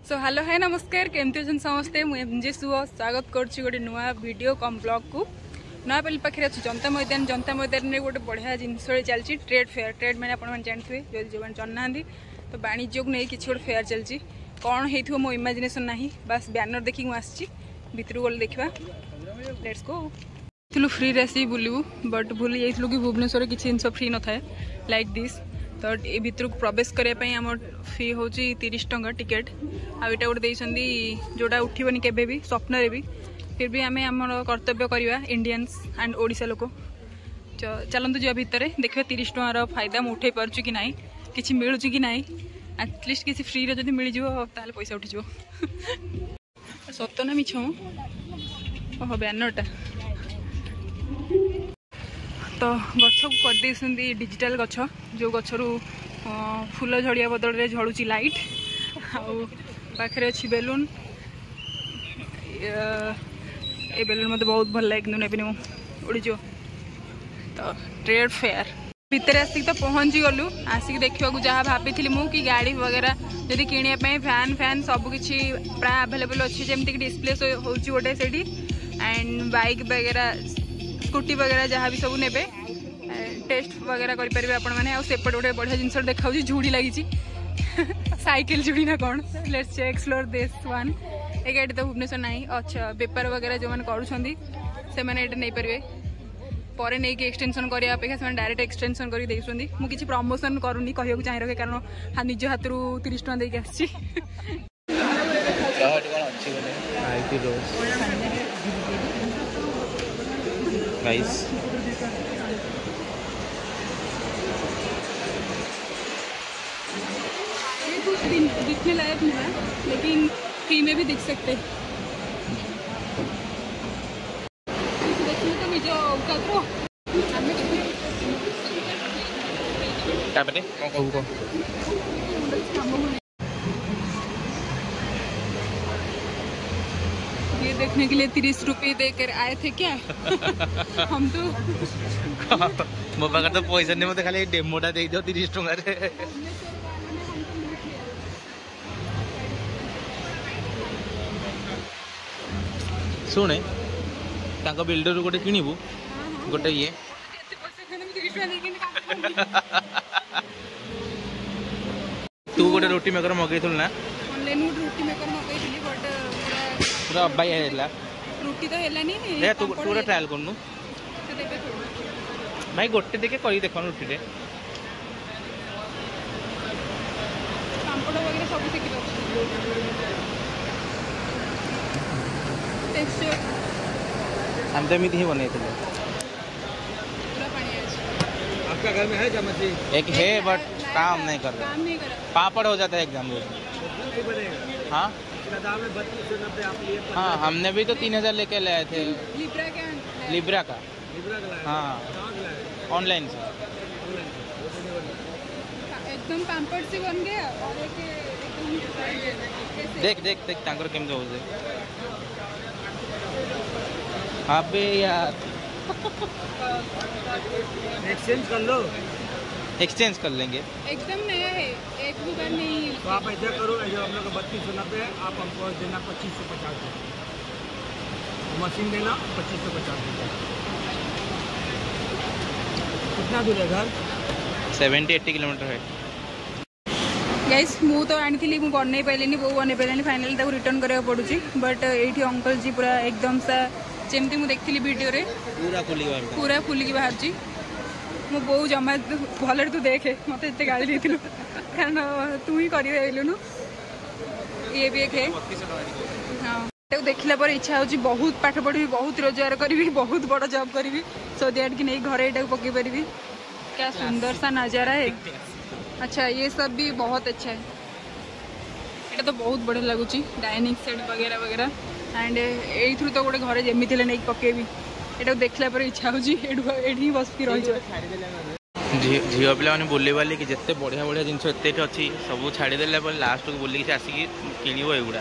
So hello hi नमस्कार केमती अच्छे समस्ते मुझे सुह स्वागत करुच्ची गोटे नुआ वीडियो कम ब्लॉग को नयापल्ली पाखे अच्छी जनता मैदान में गोटे बढ़िया जिनस चलती ट्रेड फेयर ट्रेड मैंने आप जानते जो जो जानना तो वाणिज्य को नहीं किसी गोटे फेयर चलती कौन हो मो इमेजिनेशन ना बस बैनर देखिए मुझे भितर गले देखा लेट्स गो थी फ्री आसी बुलू बट भूली जाइलु कि भुवनेश्वर किसी जिन फ्री न थाए लाइक दिस तो ये भितर को प्रवेश करने आम फी हूँ 30 टंका टिकेट आईटा गोटे जोटा उठबनी के भी स्वप्न भी फिर भी आम आम कर्तव्य करवा इंडियंस एंड ओडिशा लोक चलतु जा भितर देखिए 30 टंकार फायदा मुझे उठे पार्छु कि ना कि मिलूँ कि ना एटलिस्ट किसी फ्री रे जदि मिल जाए पैसा उठिज सत ना मिछ ओह बैनरटा तो गछ को करदे डिजिटल गछ जो गचरू फूल झड़िया बदल में झड़ुची लाइट आखिर अच्छी बेलून ये बेलून मत बहुत भल लगे नेबी उड़ीज तो ट्रेड फेयर भितर आसिक तो पहुँची गलु आसिक देखा जहाँ भाभी मु कि गाड़ी वगैरह जदि किणापी फैन फैन सबकि प्राय आवेलेबल अच्छी जमीक डिस्प्ले हो गोटे से एंड बाइक वगैरह स्कूटी वगैरह जहाँ भी सब ने टेस्ट वगैरह करेंगे आपण मैंने सेपट गोटे बढ़िया जिन देखा झुड़ी लगी साइकिल झुड़ी ना कौन लेट्स एक्सप्लोर दिस वन ये गाड़ी तो भुवनेश्वर ना अच्छा बेपार वगैरह जो मैंने करुँच से मैंने नहीं पारे पर नहीं कि एक्सटेंशन करने अपेक्षा से डायरेक्ट एक्सटेंशन कर मुझे प्रमोशन करूनी कहूँ चाहे रखे कारण निज हाथ 30 टका देके आसी दिखने लायक नहीं है लेकिन फ्री में भी दिख सकते देखने तो मुझे ये देखने के लिए 30 रुपये देकर आए थे क्या हम तो मो पाखे तो पैसा नहीं मत खाली डेमोटा दे दो 30 टंका शुणे बिल्डर गोटे किणबू गोटे ये तू गोटे रोटी मेकर मगेइथुल ना ऑनलाइन रोटी मेकर मगेइथली बट पूरा अब्बाई हैला रोटी तो हैलानी ए तू पूरा ट्रायल करनु भाई गोटे देखे करी देखन रोटी रे पापड़ वगैरह सब सिखि टेक्सचर हम तो मिथि ही बने थे पूरा पानी है आपका घर में है क्या मछली एक है बट काम नहीं कर रहा पापड़ हो जाता है एकदम नहीं बनेगा हाँ दाम है 3290 आप लिए हाँ हमने भी तो 3000 लेके लाए थे लिब्रा का हाँ ऑनलाइन से एकदम पापड़ से बन गया और एक देख देख देख तांकर केम जो हो अबे यार एक्सचेंज कर लो एक्सचेंज कर लेंगे एकदम नया है एक भी बार नहीं तो आप ऐसा करो जो हम लोग 3290 है आप हमको देना 2550 मशीन देना 2550 कितना दूर है घर 70-80 किलोमीटर है गाइस मु तो आनी मु बन पारे बो बन पारे फाइनाली रिटर्न करा पड़ुची बट ये अंकल जी पूरा एकदम सा जमती मुझे देखी वीडियो रे पूरा फुलिकी बाहर मो बो जमा भल तू देखे मत एत गाड़ी दे कारण तू ही करलुनु ये भी एक है हाँ देखला पर इच्छा हो बहुत पाठ पढ़ी बहुत रोजगार करी बहुत बड़ जॉब करी सो दैट कि नहीं घरे ये पकई पारि क्या सुंदर सा नज़ारा है अच्छा ये सब भी बहुत अच्छा है ये तो बहुत बढ़िया लगुच डाइनिंग सेट वगैरह वगैरह एंड यू तो गोटे घरे जमी नहीं पकेबी ये देखला पर इच्छा हो बसकी रही झील पे बुले बाले कि जिते बढ़िया बढ़िया जिन एत अच्छी सब छाड़देला लास्ट को बुलिक आसिक किणव एगुड़ा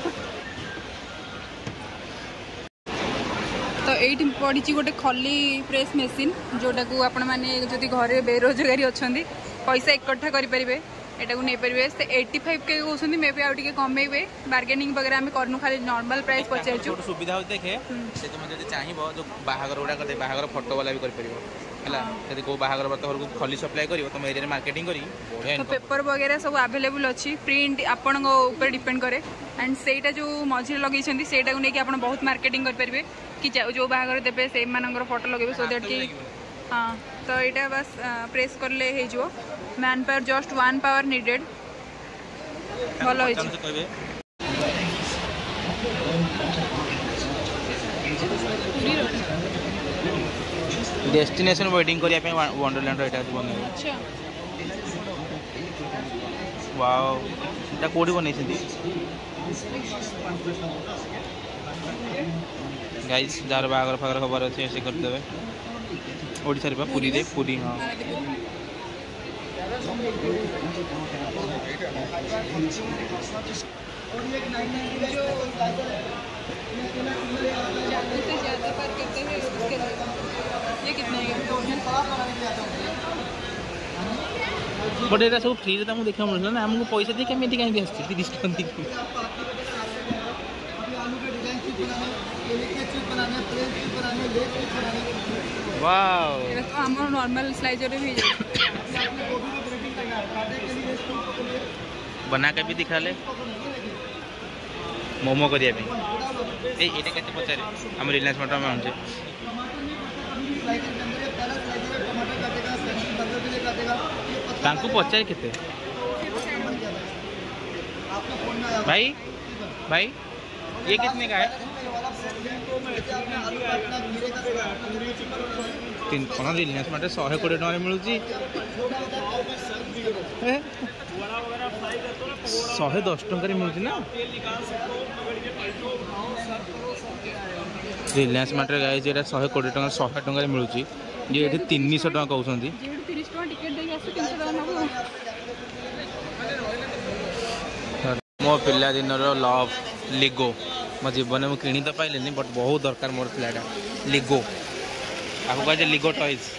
तो ये पड़ी गोटे खली प्रेस मेसीन जोटा को आपण मैंने जदि घरे बेरोजगारी अच्छा पैसा इकट्ठा करेंगे एटा को नहीं परिवे से 85 के कहउछन मे भी आउ टिके कमेबे बार्गेनिंग वगैरह हम करनु खाली नॉर्मल प्राइस पचारछु सुविधा हो देखे से तुम जदी चाहिबो जो बाहागर उडा करते बाहागर फोटो वाला भी कर परिबो हला यदि को बाहागर बात घर को खली सप्लाई करिवो तुम एरिया रे मार्केटिंग करी बढ़िया तो पेपर वगैरह सब अवेलेबल अछि प्रिंट आपन ऊपर डिपेंड करे एंड सेटा जो मझिरे लगै छथि सेटा को नेकी आपण बहुत मार्केटिंग कर परिबे कि जो बाहागर देबे से मानकर फोटो लगेबे सो दैट कि हां तो एटा बस प्रेस करले हे जो man power just 1 power needed भलो होई छै डेस्टिनेशन वेडिंग करिया पे वंडरलैंड एटा बने अच्छा वाओ एटा कोडी बनै छथि गाइस जार बागर फागर खबर अछि ऐसे कर देबे ओडिसा रे पूरी रे पूरी हां ज्यादा पर करते हैं उसके लिए ये कितने बट एटा सब फ्री रे त हम देखा मिलला ना हमको पैसा दे केमिति काई बेस्ट 30 टका दी वाओ ये तो हमर नॉर्मल स्लाइजर रे भी बना के भी दिखा ले मोमो करिया पे ए एटा केते पचारे हम रिलायंस मटा में होचे तांको पचारे केते भाई भाई ये कितने का है 3 कोन रिलायंस मटा 120 टका रे मिलुची 110 टका रे मिलुची ना रिलायंस मार्ट गाइस जेटा 120 टका 100 टका रे मिलुची जे एठी 300 टका कहउछंती जे 30 टका टिकट देके आसु 300 टका नबो मो पिला दिन रो लव लिगो मो जीवन में किणी तो पाइलेनी बट बहुत दरकार मोर पिलाटा लिगो आपको कहे लिगो टॉयज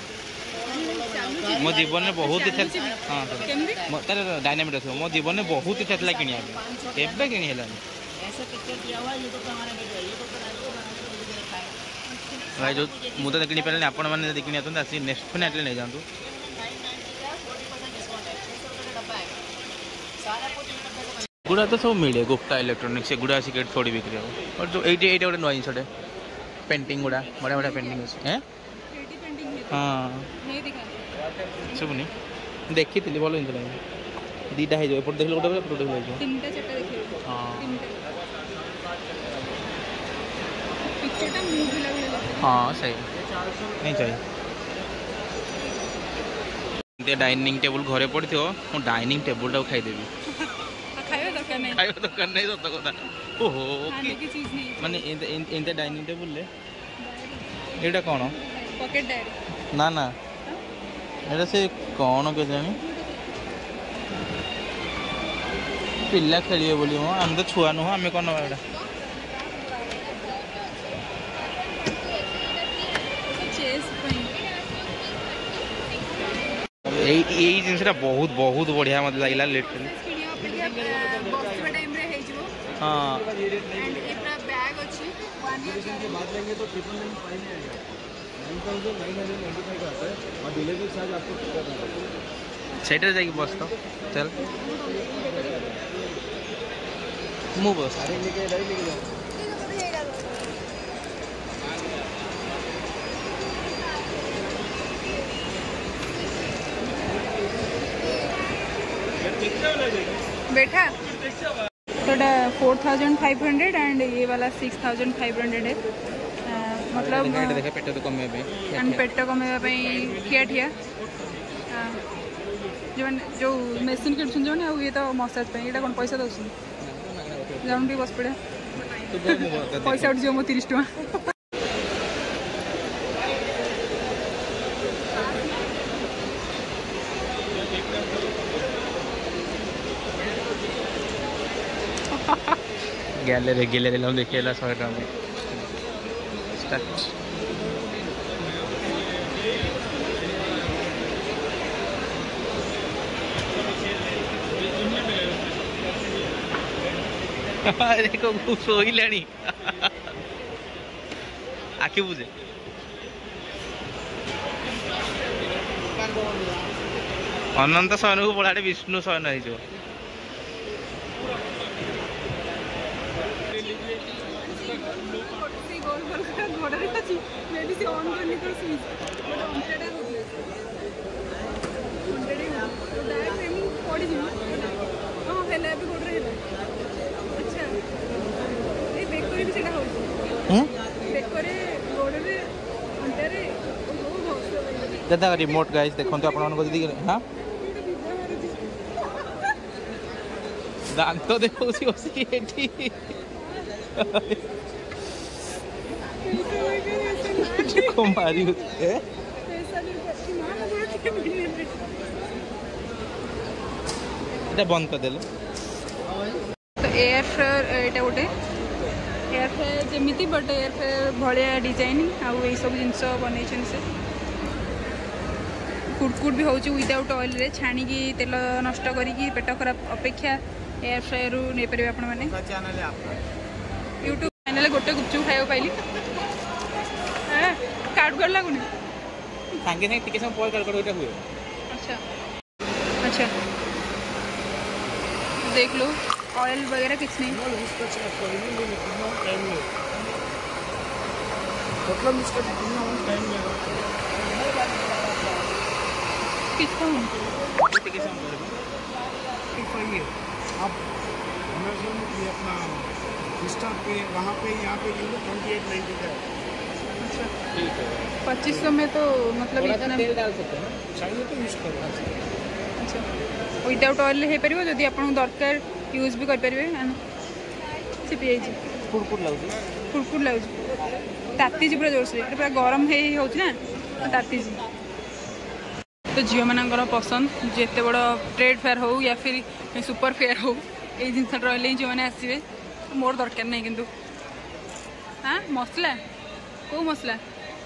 मो जीवन में बहुत इच्छा हाँ तार डायनामिक अच्छे मो जीवन में बहुत इच्छा था कि एवं कि भाई जो मुझे तो कि आपण मैंने कि आसी नेक्स्ट डेफिनेटली नहीं जातु गुड़ा तो सब मिले गुप्ता इलेक्ट्रॉनिक्स से गुड़ा सिकेट थोड़ी बिक्री हो और जो एटी गोटे नुआ जिनस पेंटिंग गुड़ा बड़ा बड़ा पेंटिंग अच्छे हैं हाँ शुभनी देखी थी भल जिन दीटा हो एपट देख गोटे गोटे हाँ सही नहीं चाहिए डाइनिंग टेबल घरे पड़ी थो मुझे डाइनिंग टेबल टाक खाईदेवी खाଇବା ଦରକାର ନାହିଁ ସତ କଥା ଓହୋ ମାନେ ଏମିତି ଡାଇନିଂ ଟେବୁଲରେ ଏଇଟା କ'ଣ ପକେଟ୍ ଡାଏରୀ ନା ନା ଏଇଟା ସେ କ'ଣ କେଜାଣି ପିଲା ଖେଳିବେ ବୋଲି ମ ଆମେ ତ ଛୁଆ ନୁହଁ ଆମେ କ'ଣ ନେବା ଏଇଟା ଏଇ ଜିନିଷଟା ବହୁତ ବହୁତ ବଢ଼ିଆ ମୋତେ ଲାଗିଲା ଲିଟରାଲି हाँ बैग अच्छी बात लेंगे तो 999 आता है और डिलीवरी चार्ज आपको सेटर जाएगी बस तो चल मु बस लेके जाओ बैठा तो 4500 एंड ये वाला 6500 है मतलब पेट तो कमे पेट कमे ठिया ठिया जो मेसीन किणुन जो ये तो मसाज पे ये कौन पैसा दौन जाऊन बस पड़ा पैसा उठ जाओ 30 टका गैलरी गैलरी हम देखिए 100 टका स्टार्ट देखो शोइलाणी आखि बुझे अनंत शयन को पढ़ाटे विष्णु शयन हो दादा रिमोट गाइस देखो तो आपण को दीदी हां दांत देखो सी ओसी एठी को मारी है এটা বন্ধ করে দেলে तो एयर फ्रायर एटा गोटे एयर फ्रायर जमीती बट एयर फ्रायर भाया डिजाइन आउ ये सब जिनस बनई से कुड़कुड़ भी होची विदाउट ऑयल रे छाणी की तेल नष्ट करी पेट खराब अपेक्षा एयर फ्रायर नहीं पारे आपण माने यूट्यूब चैनल गोटे गुपचुप खाया पाइली कार्ड कर लागुनी सांगे नहीं टिके समय कार्ड कर हुए अच्छा अच्छा देख लो ऑयल वगैरह कुछ नहीं मतलब इसका कितना टाइम लगेगा कितना आप अमेज़न ये अपना इंस्टा पे वहाँ पे यहाँ पे 28.90 का अच्छा 2500 में तो मतलब इतना तेल डाल सकते हैं चाहिए तो यूज़ करो अच्छा विदाउट ऑयल हो पार जदि आप दरकार यूज भी करेंगे से पी कुड़कुड़ लगुच कुड़कुड़ लगुच तातीजी पूरा जोर से पूरा गरम होना तातीजी तो झील मानकर पसंद जिते बड़ ट्रेड फेयर हो या फिर सुपर फेयर हो ये जिन रही जो मैंने आसवे मोर दरकार नहीं किंतु हाँ मसला कौ मसला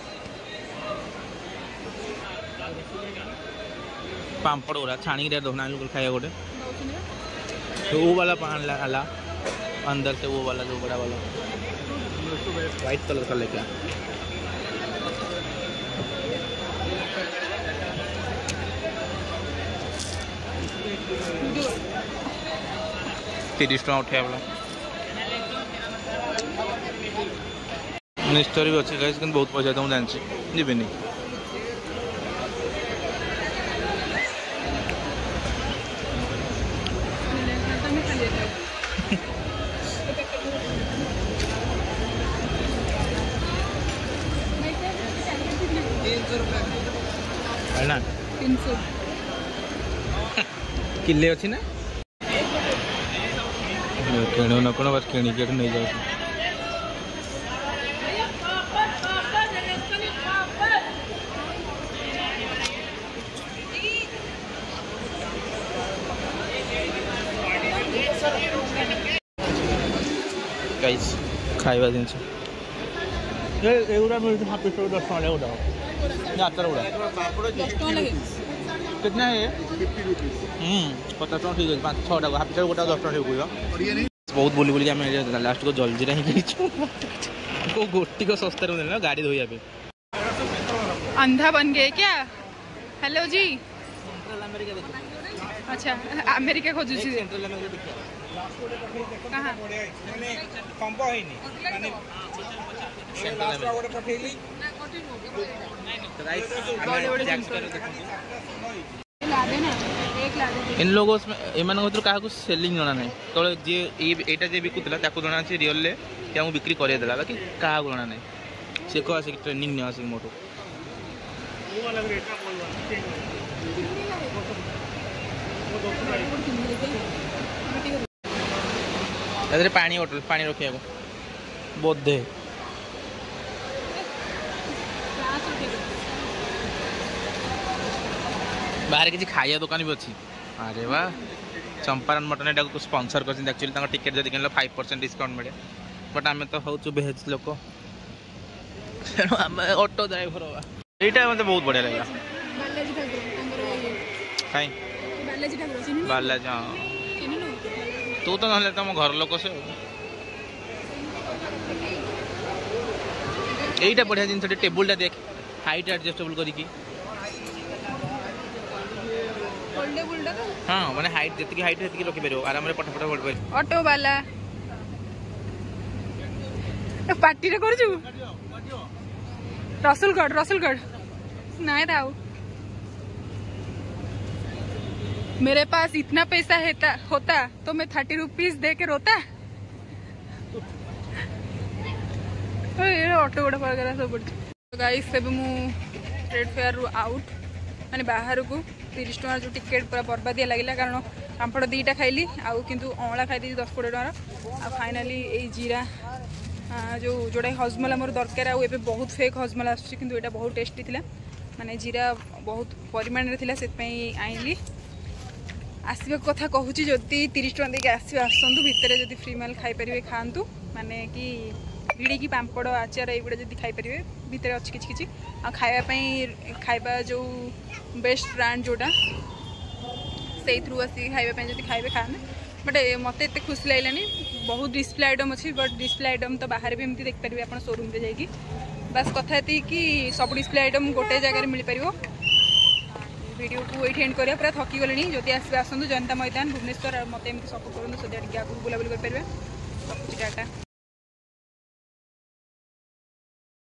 पापड़ गुरा छाणी दौना लोग खाया गोटे तो वो वाला पान आला अंदर से वो वाला जो बड़ा वाला वाइट कलर का लेके 30 टଙ୍କା उठाइला निस्टोरी भी अच्छे गाइस बहुत पैसा तो जानची जीवन ना 300 किले अच्छी ना किणु न कौन बस किणिक नहीं जाए गाइस खाइबा जिनस एगुड़ा मिलते हाफ प्लेट 10 टका गुड़ा आचार गुड़ा 10 टका लगे कितना है 50 रुपीस 50 टका ठीक है 5-6 टका हाफ प्लेट गोटा 10 टका ठीक हुआ बहुत बोली बोली आम लास्ट को जल्दी रही को गोटी को सस्ता ना गाड़ी धोया पे अंधा बन गए क्या। हेलो जी अच्छा अमेरिका खोजु कहाँ इन लोगों एमान क्या सेलिंग जना ना केवल जी एटा जे बिकुला जना रियल बिक्री करदेला बाकी क्या जना ना से को आसिक ट्रेनिंग नहीं आसिक मोटो पानी बोतल पानी रखा बोधे बाहर किसी खाया दुकान भी अच्छी अरे वाह चंपारण मटन एटा को स्पॉन्सर कर एक्चुअली टिकेट जब किन 5% डिस्काउंट मिले बट आम तो हूँ भेज लोक आम ऑटो ड्राइवर हाँ यहाँ मतलब बहुत बढ़िया लगा कहीं बालाजी हाँ तू तो ना तुम घर लोक से यहीटा बढ़िया जिन टेबुलटा देख हाइट एडजस्टेबल करी हाँ माने हाइट जी हाइट से रखी पार आराम से पट पट पड़ पार ऑटो वाला पार्टी रे करजु रसुलगढ़ नहीं राउ मेरे पास इतना पैसा होता तो मैं 30 रुपीज दे के रोता। ऑटो गोटा वगैरह सब पड़े गाइस सब मु ट्रेड फेयर रु आउट माने बाहर को 30 टका जो टिकेट पूरा बर्बादिया लगे कारण पापड़ 2टा खाइली आउ किंतु अँला खाई 10-20 टका आ फाइनाली ए जीरा जो जोड़ा हजमला मोर दरकार आउ एबे बहुत फेक हजमला आसुची किंतु एटा बहुत टेस्टी थिला माने जीरा बहुत परिमाण रे थिला सेतपई आइली आसवा कथा कहूँ जदि 30 टका देके आसतु भितर जब फ्री मेल खाईपर खातु माने कि भिड़ी की पापड़ आचार युवा जब खाईपर भितर अच्छी किसी किसी खाइबा जो बेस्ट ब्रांड जोटा से आसिक खाइबा जब खाइबे खाने बट मत एत खुशी लगे बहुत डिस्प्ले आइटम अच्छी बट डिस्प्ले आइटम तो बाहर भी एमती देखिपारे आप शोरूम रे जाइए बस कथा कि सब डिस्प्ले आइटम गोटे जगह मिल पार वीडियो को ये एंड करा पूरा थकी गले जदि आसतु जनता मैदान भुवनेश्वर मत एमती सपोर्ट करूँ सदा आगे बुलाबुली करेंगे। टाटा।